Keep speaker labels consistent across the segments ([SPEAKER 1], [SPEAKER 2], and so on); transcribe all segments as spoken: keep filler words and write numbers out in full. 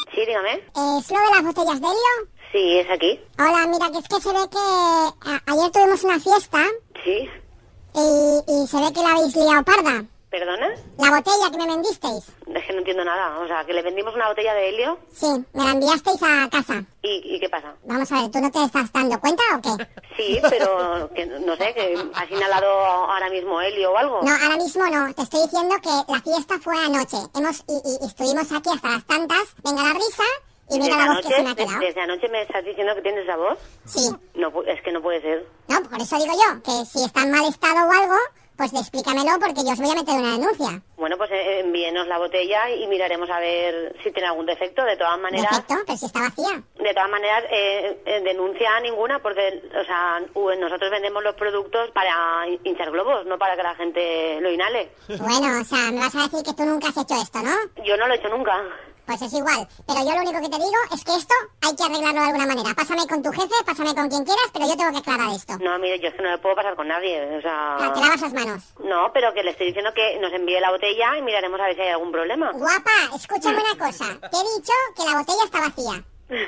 [SPEAKER 1] Sí, dígame.
[SPEAKER 2] ¿Es lo de las botellas de helio?
[SPEAKER 1] Sí, es aquí.
[SPEAKER 2] Hola, mira, que es que se ve que a- ayer tuvimos una fiesta
[SPEAKER 1] Sí.
[SPEAKER 2] y, y se ve que la habéis liado parda.
[SPEAKER 1] ¿Perdona?
[SPEAKER 2] La botella que me vendisteis.
[SPEAKER 1] Es que no entiendo nada. O sea, que le vendimos una botella de helio.
[SPEAKER 2] Sí, me la enviasteis a casa.
[SPEAKER 1] ¿Y, y qué pasa?
[SPEAKER 2] Vamos a ver, ¿tú no te estás dando cuenta o qué?
[SPEAKER 1] Sí, pero que, no sé, que has inhalado ahora mismo helio o algo.
[SPEAKER 2] No, ahora mismo no. Te estoy diciendo que la fiesta fue anoche. Hemos y, y- y estuvimos aquí hasta las tantas. Venga la risa y mira
[SPEAKER 1] Desde
[SPEAKER 2] la voz que
[SPEAKER 1] anoche,
[SPEAKER 2] se me ha
[SPEAKER 1] de-
[SPEAKER 2] quedado.
[SPEAKER 1] desde anoche me estás diciendo que tienes esa voz.
[SPEAKER 2] Sí.
[SPEAKER 1] No, pu- es que no puede ser.
[SPEAKER 2] No, por eso digo yo, que si está en mal estado o algo, pues explícamelo porque yo os voy a meter una denuncia.
[SPEAKER 1] Bueno, pues eh, envíenos la botella y miraremos a ver si tiene algún defecto. De todas maneras,
[SPEAKER 2] Defecto, pero si está vacía.
[SPEAKER 1] de todas maneras, eh, eh, denuncia ninguna porque, o sea, u- nosotros vendemos los productos para hin- hinchar globos, no para que la gente lo inhale.
[SPEAKER 2] Bueno, o sea, me vas a decir que tú nunca has hecho esto, ¿no?
[SPEAKER 1] Yo no lo he hecho nunca.
[SPEAKER 2] Pues es igual. Pero yo lo único que te digo es que esto hay que arreglarlo de alguna manera. Pásame con tu jefe, pásame con quien quieras, pero yo tengo que aclarar esto.
[SPEAKER 1] No, mire, yo es que no le puedo pasar con nadie, o sea...
[SPEAKER 2] Ah, te lavas las manos.
[SPEAKER 1] No, pero que le estoy diciendo que nos envíe la botella y miraremos a ver si hay algún problema.
[SPEAKER 2] Guapa, escúchame una cosa. Te he dicho que la botella está vacía.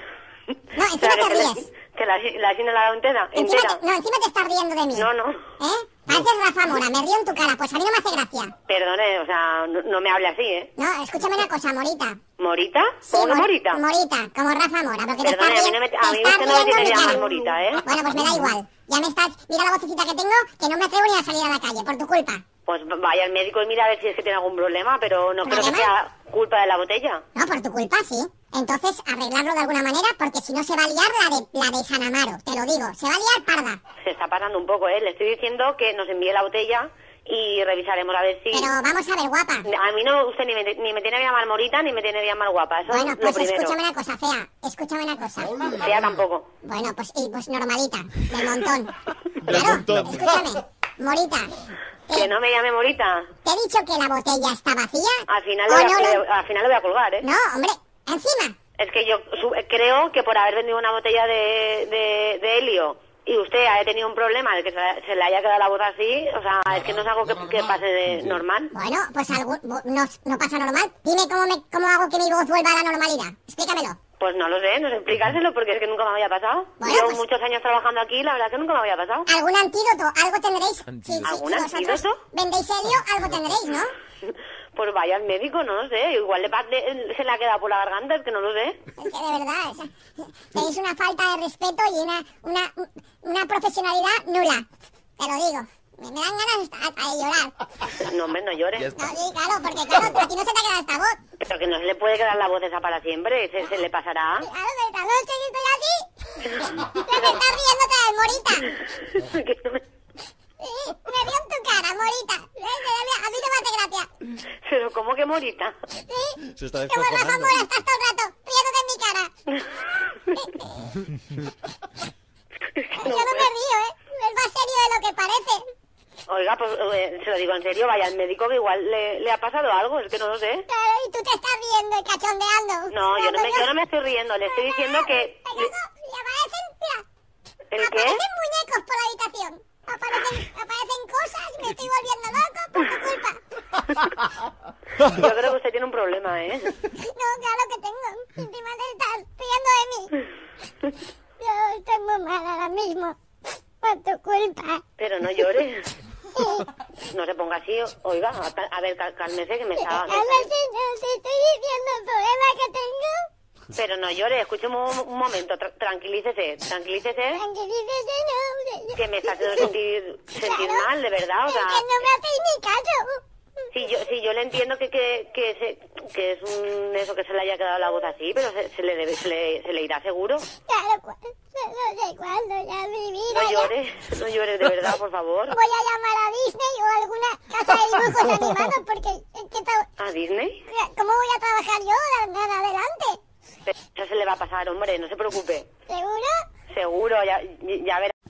[SPEAKER 2] No,
[SPEAKER 1] O
[SPEAKER 2] encima
[SPEAKER 1] sea, que
[SPEAKER 2] te
[SPEAKER 1] te la-
[SPEAKER 2] ríes.
[SPEAKER 1] ¿Que la, la has inhalado entera?
[SPEAKER 2] Encima
[SPEAKER 1] entera.
[SPEAKER 2] te, no, encima te estás riendo de mí.
[SPEAKER 1] No, no.
[SPEAKER 2] ¿Eh? Pareces Rafa Mora, me río en tu cara. Pues a mí no me hace gracia.
[SPEAKER 1] Perdone, o sea, no, no me hable así, ¿eh?
[SPEAKER 2] No, escúchame una cosa, Morita.
[SPEAKER 1] ¿Morita?
[SPEAKER 2] Sí,
[SPEAKER 1] ¿Cómo que
[SPEAKER 2] Mor-
[SPEAKER 1] Morita?
[SPEAKER 2] Morita, como Rafa Mora, porque te
[SPEAKER 1] Perdone,
[SPEAKER 2] estás
[SPEAKER 1] a mí, no me,
[SPEAKER 2] ri-
[SPEAKER 1] a
[SPEAKER 2] te
[SPEAKER 1] mí
[SPEAKER 2] estás
[SPEAKER 1] usted no me
[SPEAKER 2] riendo
[SPEAKER 1] tiene
[SPEAKER 2] en
[SPEAKER 1] que
[SPEAKER 2] mi
[SPEAKER 1] llamar
[SPEAKER 2] cara.
[SPEAKER 1] Morita, ¿eh?
[SPEAKER 2] Bueno, pues me da igual. Ya me estás... Mira la vocecita que tengo, que no me atrevo ni a salir a la calle, por tu culpa.
[SPEAKER 1] Pues vaya al médico y mira a ver si es que tiene algún problema, pero no creo que
[SPEAKER 2] ¿Problema?
[SPEAKER 1] sea culpa de la botella.
[SPEAKER 2] No, por tu culpa, sí. Entonces, arreglarlo de alguna manera, porque si no se va a liar la de, la de San Amaro, te lo digo. Se va a liar parda.
[SPEAKER 1] Se está pasando un poco, ¿eh? Le estoy diciendo que nos envíe la botella y revisaremos a ver si...
[SPEAKER 2] Pero vamos a ver, guapa.
[SPEAKER 1] A mí no, usted ni me, ni me tiene que llamar Morita ni me tiene que llamar guapa, eso
[SPEAKER 2] Bueno,
[SPEAKER 1] es lo
[SPEAKER 2] pues
[SPEAKER 1] primero.
[SPEAKER 2] escúchame una cosa, fea. Escúchame una cosa.
[SPEAKER 1] Fea tampoco.
[SPEAKER 2] Bueno, pues, y, pues normalita, del montón.
[SPEAKER 3] Del
[SPEAKER 2] Claro,
[SPEAKER 3] montón.
[SPEAKER 2] escúchame. Morita,
[SPEAKER 1] Que no me llame Morita.
[SPEAKER 2] ¿te he dicho que la botella está vacía?
[SPEAKER 1] Al final,
[SPEAKER 2] ¿O
[SPEAKER 1] lo voy a,
[SPEAKER 2] no lo-
[SPEAKER 1] le- al final lo voy a colgar, ¿eh?
[SPEAKER 2] No, hombre, encima.
[SPEAKER 1] Es que yo su- creo que por haber vendido una botella de, de, de helio y usted haya tenido un problema de que se, se le haya quedado la voz así, o sea, es que no es algo que, que pase de normal.
[SPEAKER 2] Bueno, pues algo, no, no pasa normal. Dime cómo, me, cómo hago que mi voz vuelva a la normalidad. Explícamelo.
[SPEAKER 1] Pues no lo sé, no sé explicárselo porque es que nunca me había pasado.
[SPEAKER 2] Bueno,
[SPEAKER 1] Llevo
[SPEAKER 2] pues-
[SPEAKER 1] muchos años trabajando aquí y la verdad que nunca me había pasado.
[SPEAKER 2] ¿Algún antídoto? ¿Algo tendréis? Si, si,
[SPEAKER 1] ¿Algún
[SPEAKER 2] si vosotros
[SPEAKER 1] antídoto?
[SPEAKER 2] vendéis helio, algo tendréis, ¿no?
[SPEAKER 1] Pues vaya al médico, no lo sé. Igual le, pa- le- se le ha quedado por la garganta, es que no lo sé.
[SPEAKER 2] Es que de verdad, o sea, tenéis una falta de respeto y una, una, una profesionalidad nula. Te lo digo. Me, me dan ganas hasta de llorar.
[SPEAKER 1] No, hombre, no llore.
[SPEAKER 3] Ya
[SPEAKER 2] No,
[SPEAKER 3] está.
[SPEAKER 2] sí, claro, porque claro, a ti no se te ha quedado esta voz.
[SPEAKER 1] Pero que no se le puede quedar la voz esa para siempre, se, se le pasará.
[SPEAKER 2] Claro, que esta noche que estoy así. Te me estás riéndote de Morita.
[SPEAKER 1] Que no me-
[SPEAKER 2] Sí, me río en tu cara, Morita. Eh, eh, A mí no me hace gracia.
[SPEAKER 1] Pero ¿cómo que Morita?
[SPEAKER 2] Sí.
[SPEAKER 3] Se está
[SPEAKER 2] Como Rafa
[SPEAKER 3] descojonando.
[SPEAKER 2] Mora, estás todo el rato riéndote en mi cara. Yo no me río, ¿eh? Es más serio de lo que parece.
[SPEAKER 1] Oiga, pues eh, se lo digo en serio, vaya al médico que igual le, le ha pasado algo, es que no lo sé.
[SPEAKER 2] Claro, y tú te estás riendo y cachondeando.
[SPEAKER 1] No, yo no, me, yo no me estoy riendo, le estoy diciendo que...
[SPEAKER 2] Y luego, y aparecen, mira,
[SPEAKER 1] ¿El qué?
[SPEAKER 2] aparecen muñecos por la habitación. Aparecen, aparecen cosas y me estoy volviendo loco por tu culpa.
[SPEAKER 1] Yo creo que usted tiene un problema, ¿eh?
[SPEAKER 2] No, claro que tengo. Encima te estás riendo de mí. Yo estoy muy mal ahora mismo. Por tu culpa.
[SPEAKER 1] Pero no llore. No se ponga así, oiga, a, a ver, cal- cálmese que me está... me
[SPEAKER 2] A ver
[SPEAKER 1] está-
[SPEAKER 2] si no, si estoy diciendo el problema que tengo.
[SPEAKER 1] Pero no llore, escúcheme un, un momento, tra- tranquilícese, tranquilícese,
[SPEAKER 2] Tranquilícese, no.
[SPEAKER 1] que me está haciendo sentir, sentir
[SPEAKER 2] Claro,
[SPEAKER 1] mal, de verdad, o
[SPEAKER 2] es
[SPEAKER 1] sea...
[SPEAKER 2] que no me hacéis ni caso.
[SPEAKER 1] Sí, yo, sí, yo le entiendo que que, que, se, que es un eso que se le haya quedado la voz así, pero se, se le debe, se le, se le irá seguro.
[SPEAKER 2] Claro, cu- no sé cuándo, ya mi vida.
[SPEAKER 1] No
[SPEAKER 2] ya.
[SPEAKER 1] llore, no llore de verdad, por favor.
[SPEAKER 2] Voy a llamar a Disney o alguna casa de dibujos animados porque es que to-
[SPEAKER 1] ¿A Disney?
[SPEAKER 2] ¿cómo voy a trabajar yo de, de adelante?
[SPEAKER 1] Pero eso se le va a pasar, hombre, no se preocupe.
[SPEAKER 2] ¿Seguro?
[SPEAKER 1] Seguro, ya, ya verá.